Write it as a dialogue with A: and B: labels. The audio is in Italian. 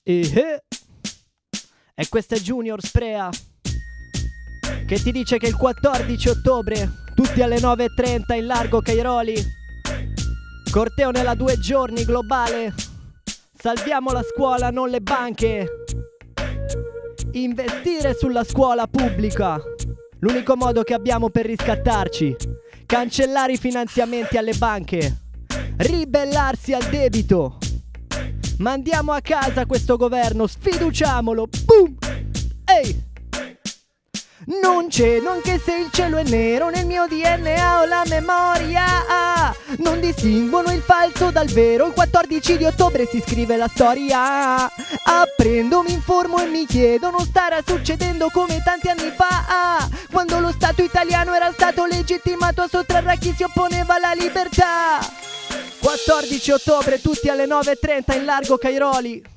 A: E questa è Junior Sprea che ti dice che il 14 ottobre, tutti alle 9:30 in largo Cairoli, corteo nella 2 giorni globale. Salviamo la scuola, non le banche. Investire sulla scuola pubblica, l'unico modo che abbiamo per riscattarci. Cancellare i finanziamenti alle banche, ribellarsi al debito. Mandiamo a casa questo governo, sfiduciamolo. Boom! Ehi! Non cedo anche se il cielo è nero, nel mio DNA ho la memoria. Non distinguono il falso dal vero, il 14 di ottobre si scrive la storia. Apprendo, mi informo e mi chiedo, non starà succedendo come tanti anni fa, quando lo Stato italiano era stato legittimato a sottrarre a chi si opponeva alla libertà. 14 ottobre, tutti alle 9:30 in largo Cairoli.